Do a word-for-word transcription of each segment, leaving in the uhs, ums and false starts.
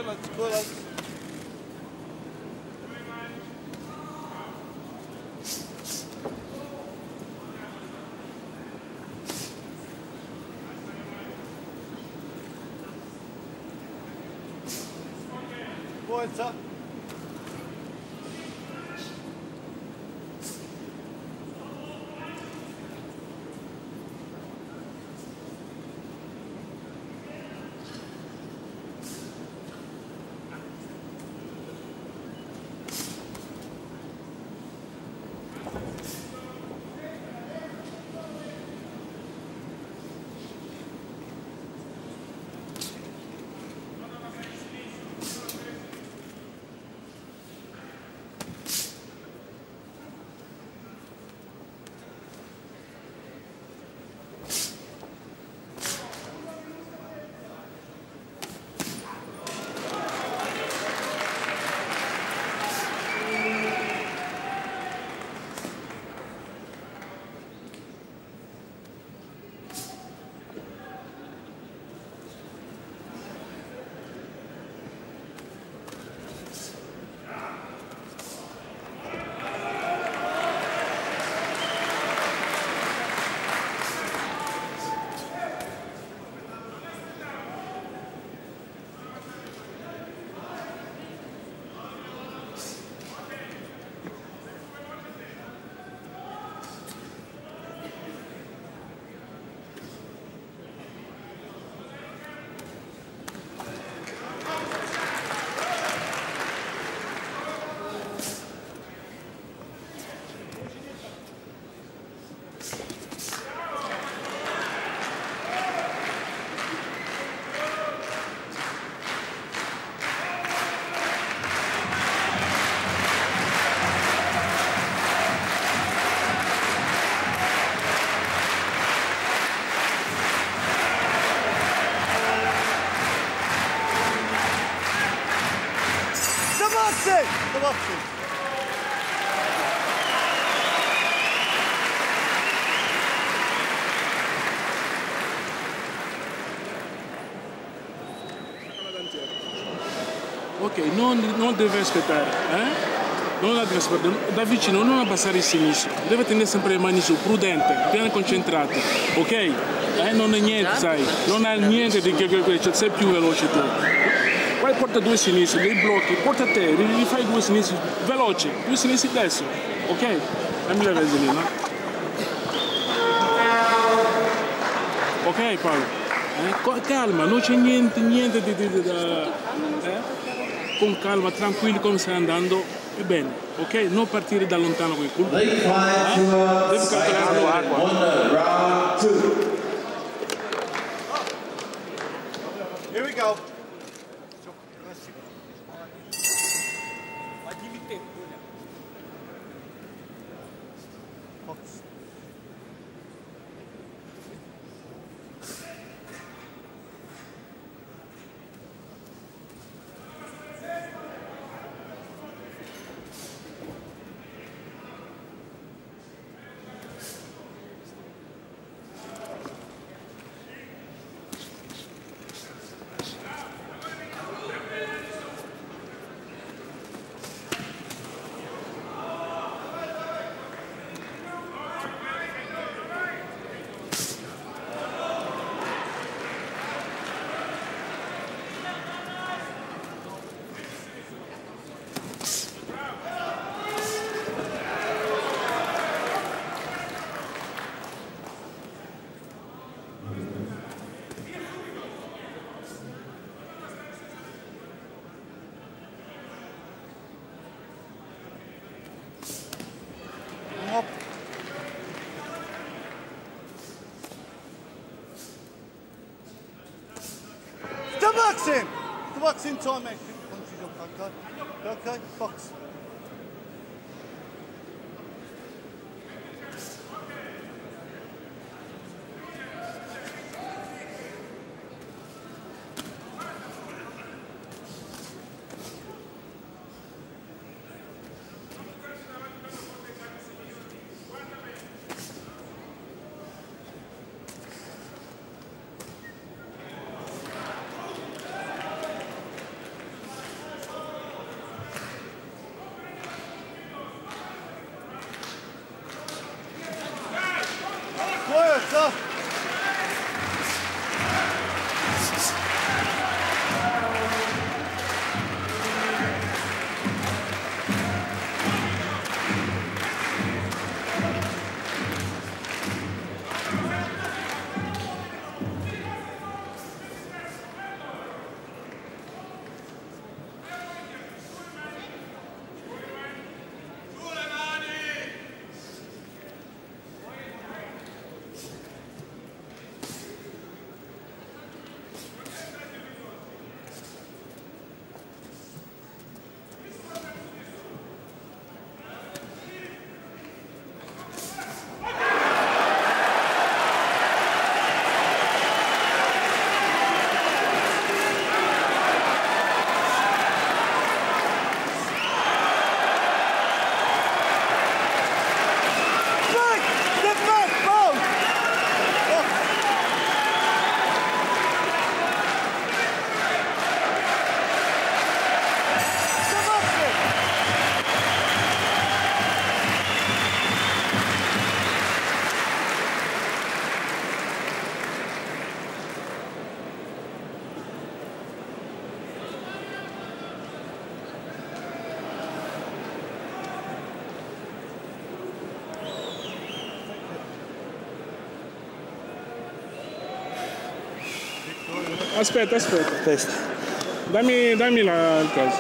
lads, go lads. Go on, sir. The boxing. Ok, non, non deve aspettare, eh? Non deve aspettare, da vicino non abbassare il sinistro, deve tenere sempre le mani su, prudente, piano concentrato, ok? Eh, non è niente, sai, non ha niente di che, cioè, sei più veloce tu. Poi porta due sinistri, dei blocchi, porta te, rifai due sinistri, veloci, due sinistri adesso, ok? Dammi la vaselina. Ok Paolo? Eh? Calma, non c'è niente, niente di, di, di da... Eh? Con calma, tranquillo come stai andando, è bene, ok? Non partire da lontano con il culo. Eh? Devi calcolare l'acqua. Here we go. The boxing! The boxing time, mate. Okay, okay, box. Aspetta, aspetta. Testa. Dammi, dammi la, il coso.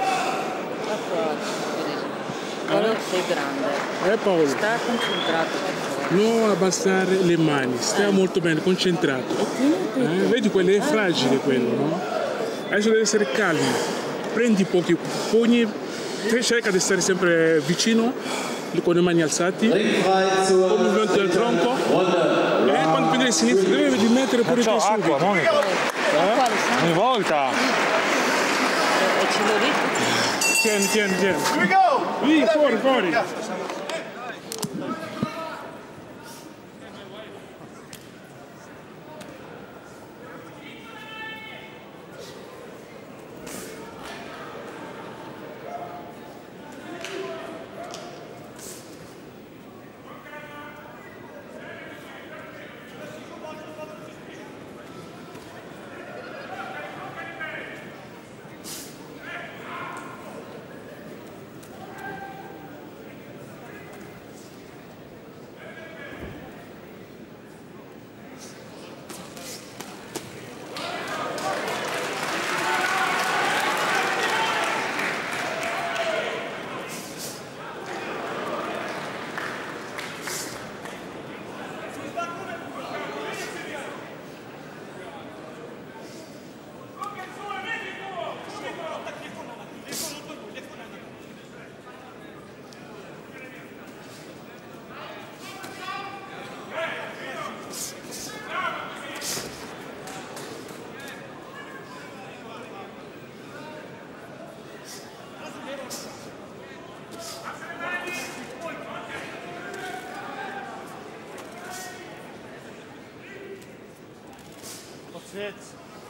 Paolo, sei grande. Eh Paolo, Sta concentrato, per favore. non abbassare le mani, stai molto bene, concentrato. Eh, vedi quello è fragile quello, no? Adesso devi essere calmo. Prendi pochi pugni, cerca di stare sempre vicino, con le mani alzati, con il movimento del tronco. E quando prendi il sinistro devi mettere pure i tuoi subito. Ogni volta! E ce lo dico? Tieni, tieni, tieni. Here we go! Lì, fuori, fuori. That's it.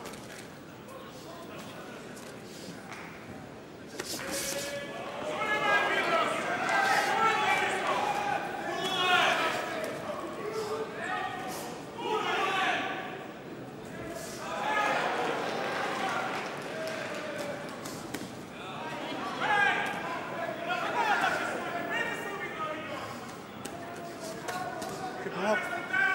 Keep him up.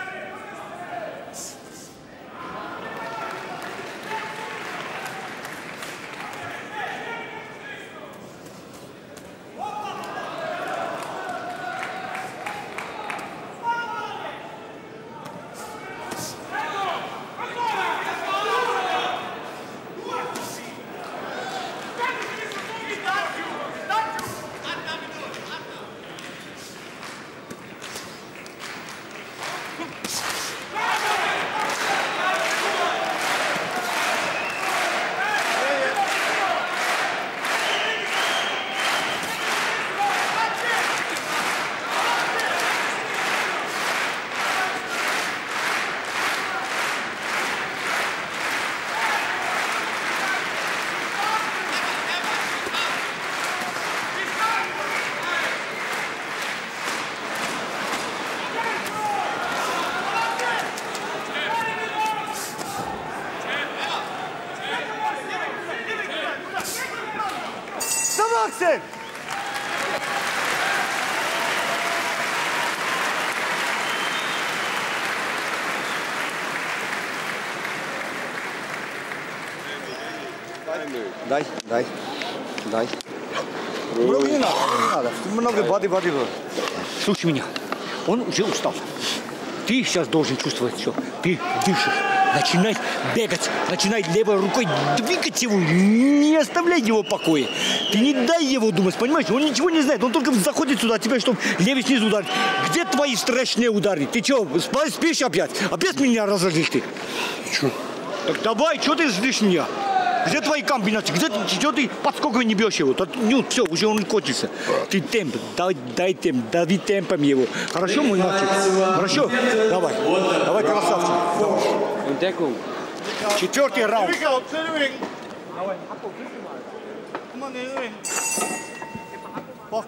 Boxing! Дай, дай, дай. Много не надо, не надо. Много воды, воды. Слушай меня, он уже устал. Ты сейчас должен чувствовать все. Ты дышишь. Начинай бегать, начинай левой рукой двигать его, не оставляй его в покое. Ты не дай его думать, понимаешь? Он ничего не знает, он только заходит сюда, тебя, чтобы левый снизу ударить. Где твои страшные удары? Ты что, спишь опять? Опять меня разозлишь ты? Что? Так давай, что ты злишь меня? Где твои комбинации? Где ты, что ты подскоками не бьешь его? Тут, ну, все, уже он кончился. Ты темп, дай, дай темп, дави темпом его. Хорошо, мой мальчик? Хорошо? Давай, давай, красавчик. Четвертый раунд. Here we go, to the ring. Come on, to the ring. Box.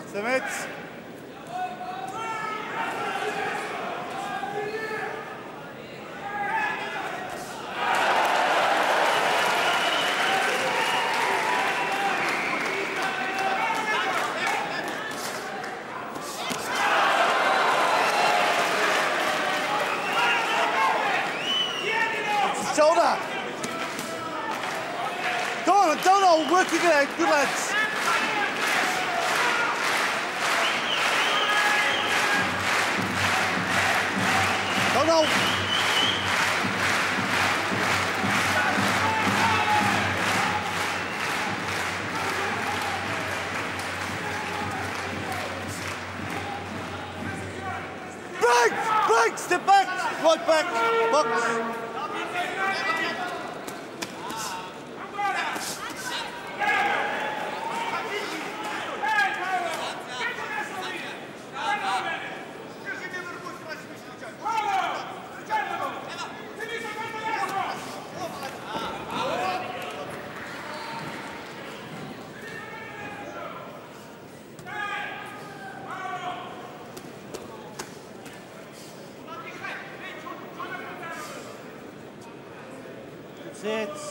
سمعت؟ Shoulder. Go on, don't all working it out, good lads. Don't all. Break! Break! Step back! Right back! Box! That's it.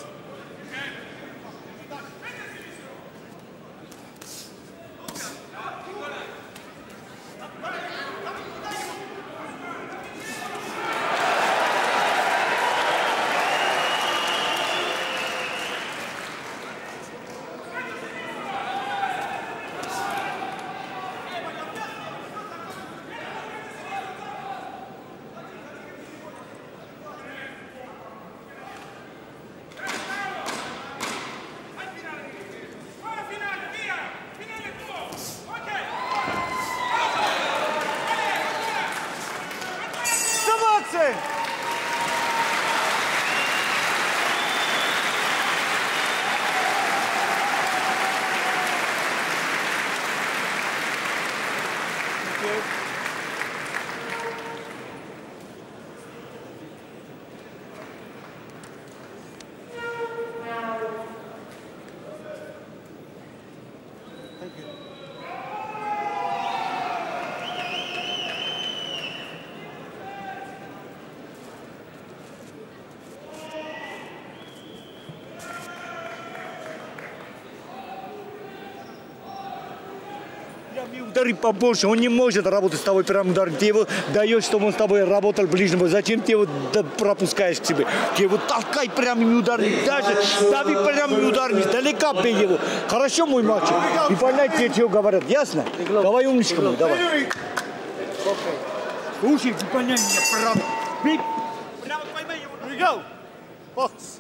Удари побольше, он не может работать с тобой прям удар. Ты его даешь, чтобы он с тобой работал ближнего. Зачем ты его пропускаешь к себе? Ты его толкай прямыми ударами, даже дави прямыми ударами, далека бей его. Хорошо, мой мальчик? И понять, что говорят, ясно? Давай, умничка мой, давай. Слушай, ты поняй меня прямо. Бей. Прямо поймай его. Here we go. Box.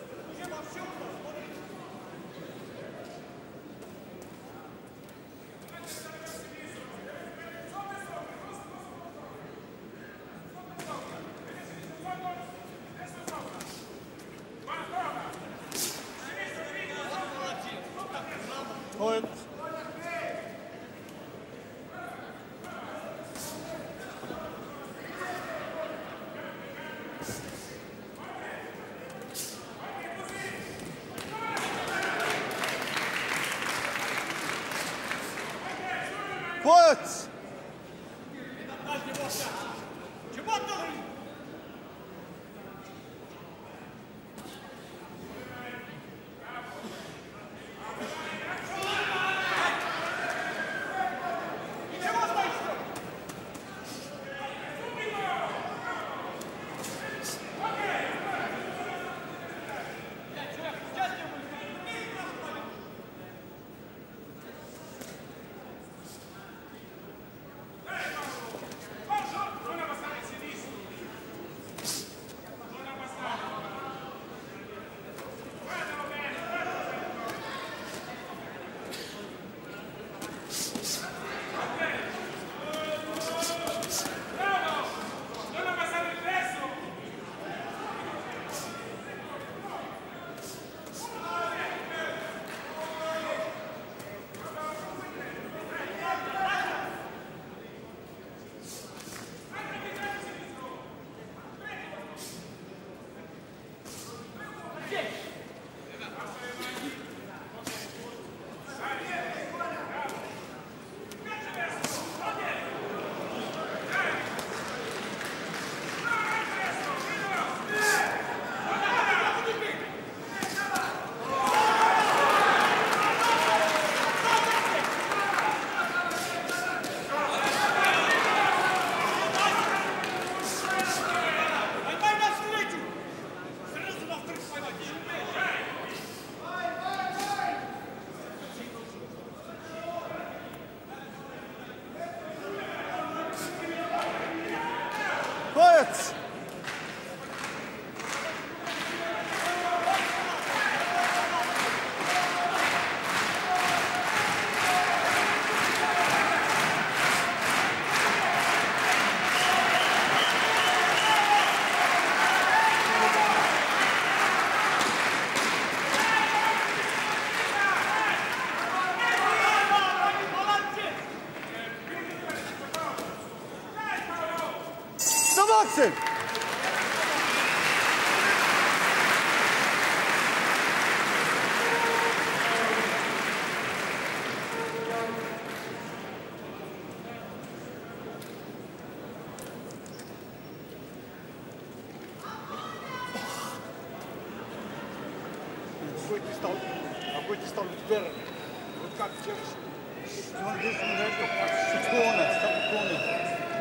Point. Quiet! box. Boxing. Какой ты стал, какой ты стал верный. Вот как держишь. Corner, stop corner.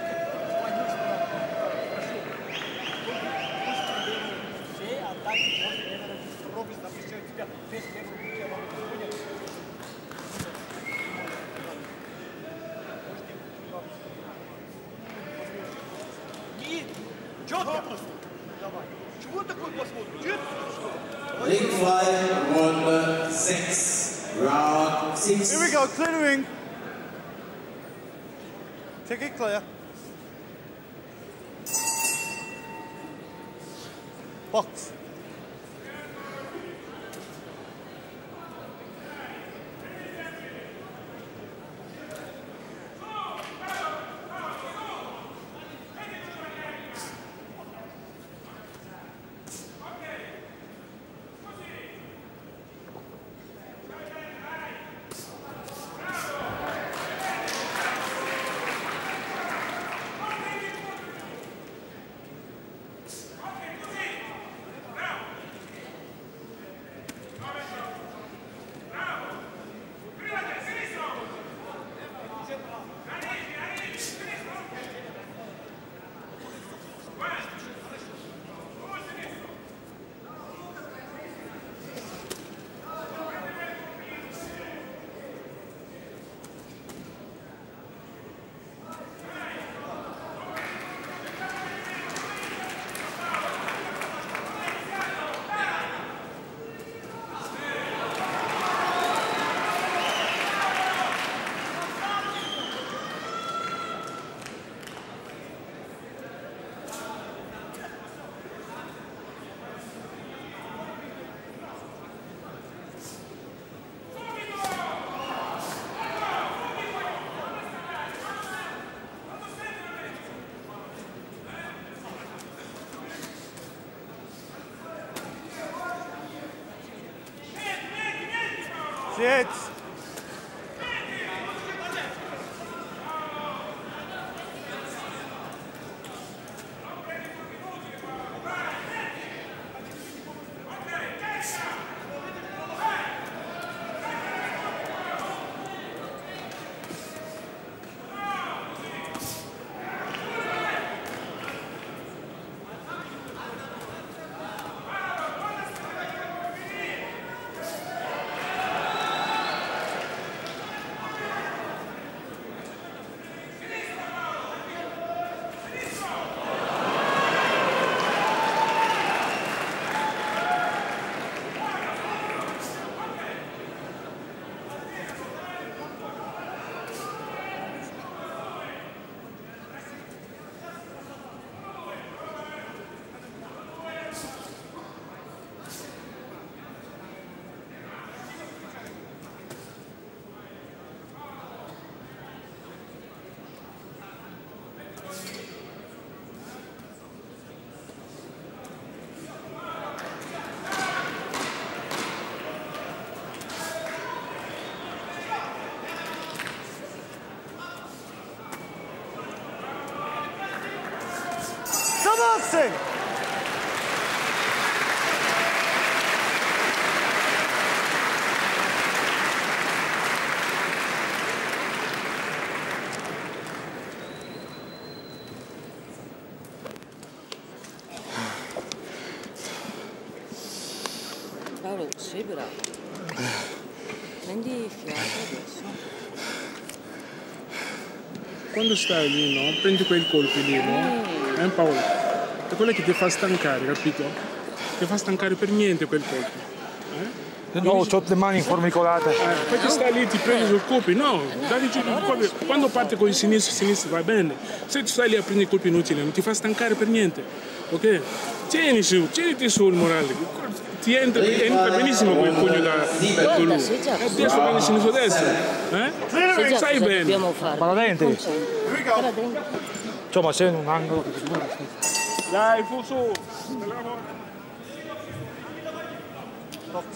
Ring five, Runde six, round six. Here we go, clear the ring. Take it clear. Box. Sit. Boxing. Paolo, sei bravo. Prendi fiato adesso. Quando stai lì, no? Prendi quei colpi lì, no? Eh, Paolo? è quello che ti fa stancare, capito? Ti fa stancare per niente quel colpo. Eh? No, ho le mani formicolate. Eh, poi ti stai lì, ti prendi sul colpo, no, dai giù, quando parte con il sinistro, il sinistro va bene. Se tu stai lì a prendere colpi inutili, non ti fa stancare per niente, ok? Tieni su, tieniti su il morale, ti entra, entra benissimo quel pugno da lui. E adesso prendi sinistro destra, eh? Stai bene. Dobbiamo fare. Ma la dente? Guarda dentro. Insomma, sei in un angolo. Dai, fu su. Box.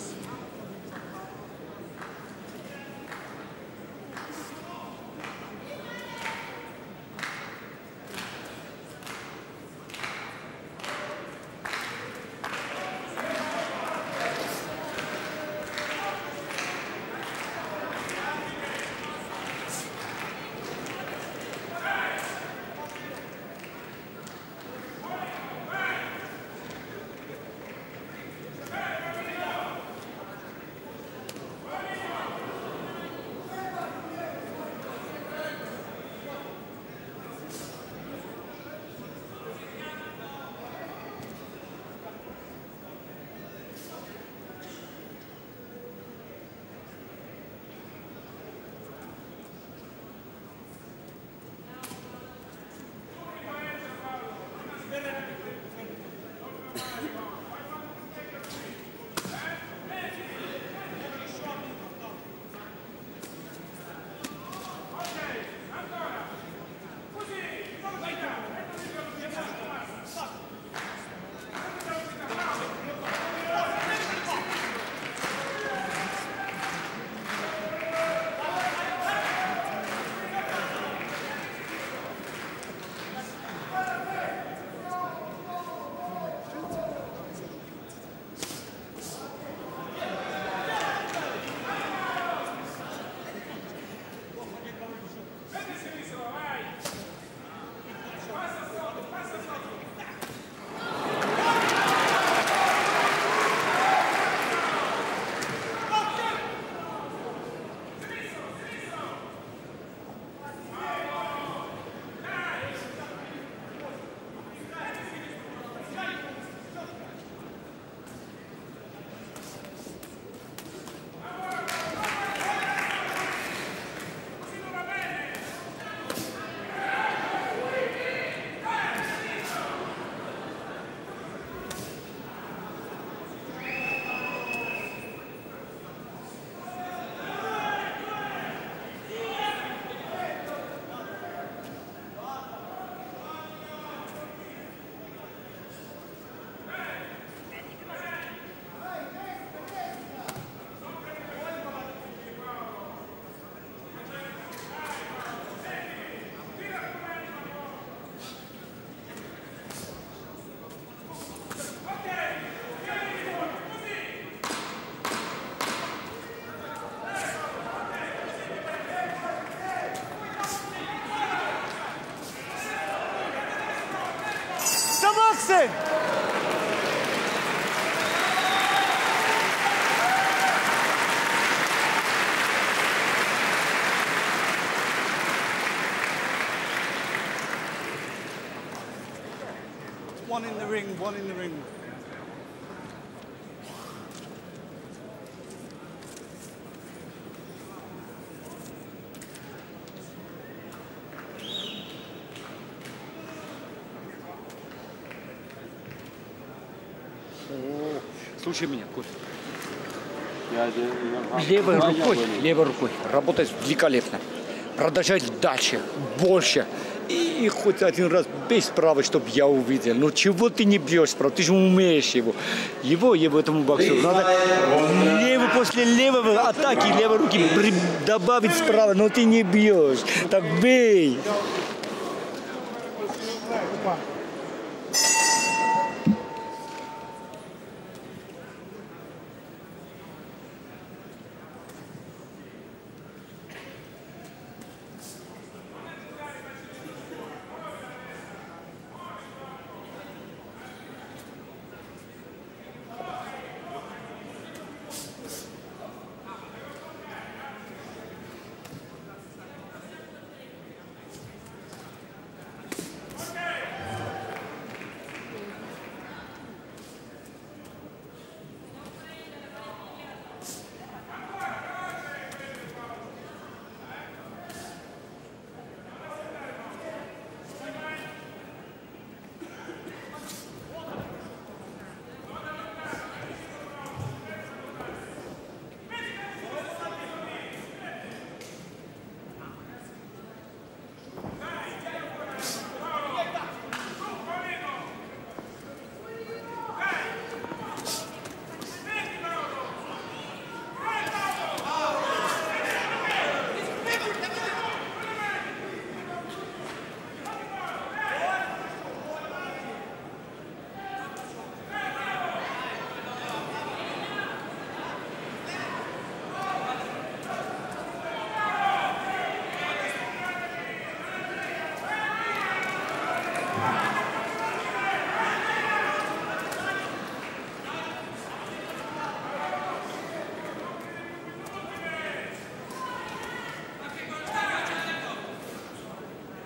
boxing! One in the ring, one in the ring. Слушай меня, Коля. Левой рукой, левой рукой работать великолепно. Продолжать дальше, больше. И, и хоть один раз без права, чтобы я увидел. Ну чего ты не бьешь, прав? Ты же умеешь его. Его, его этому боксеру надо левый после левого атаки, левой руки добавить справа, но ты не бьешь. Так бей.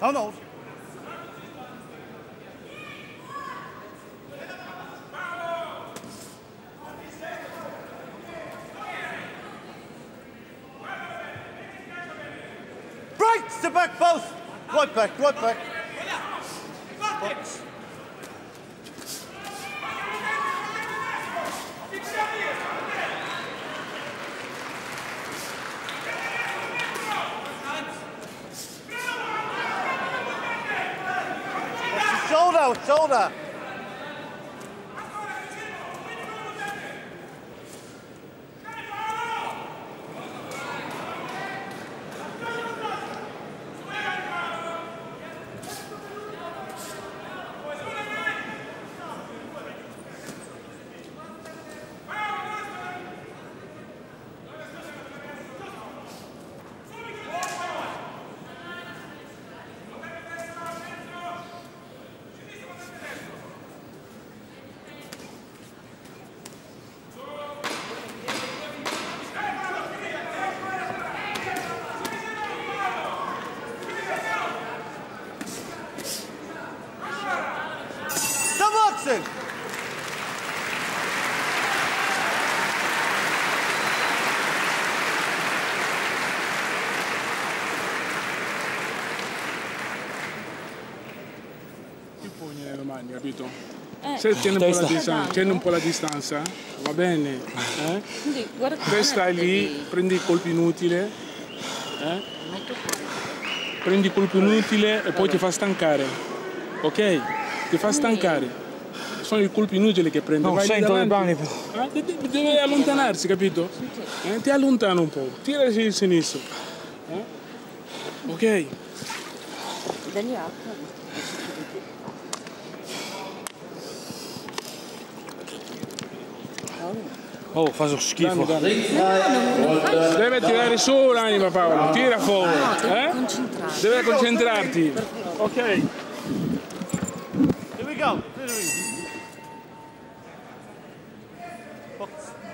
Arnold. Right, step back both. Right back, right back. Box. Shoulder, shoulder. Boxing. Ti poni le mani, capito? Eh, Se tieni un po' la Testa. distanza, tieni un po' la distanza, va bene? Eh? quindi guarda Te stai lì, prendi i colpi inutili, eh? Metto fuori. Prendi i colpi inutili e poi ti fa stancare, ok? Ti fa stancare. Sono i colpi inutili che prende. Non Vai lì sento le davanti. mani però. Eh, deve- Deve allontanarsi, capito? Eh, ti allontana un po', tirasi il sinistro. Eh? Ok? Dagli acqua. Oh, fa so schifo. Dammi, dammi. Deve tirare su l'anima, Paolo, tira fuori. No, devi Eh? concentrarti. Deve concentrarti. Ok. Here we go. Box.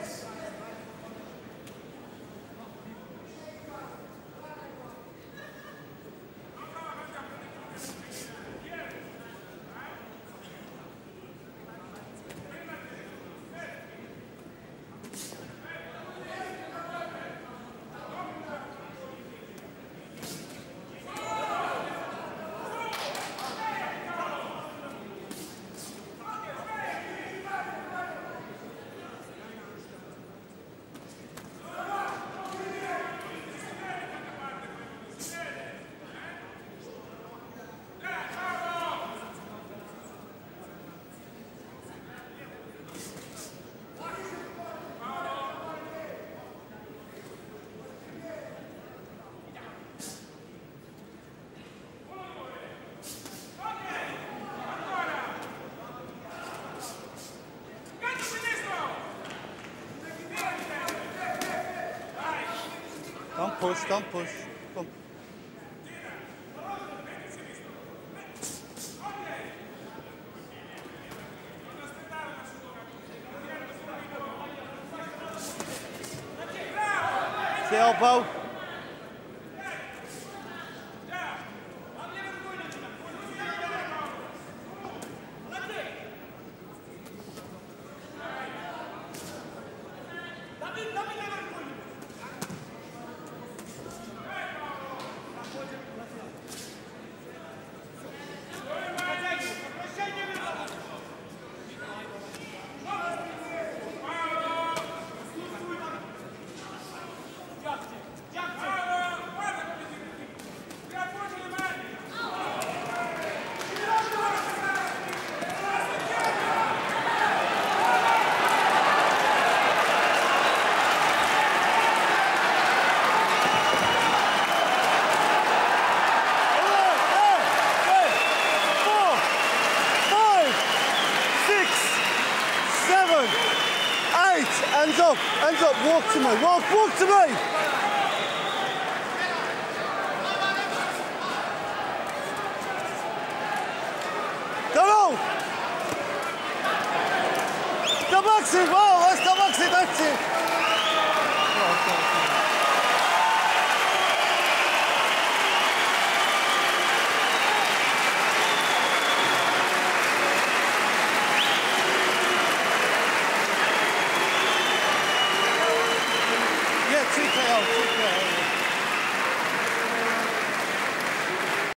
Don't push, don't push. Come. The elbow. Hands up, hands up, walk to me, walk, walk to me! Donald! Stop boxing, well, let's stop boxing, that's it!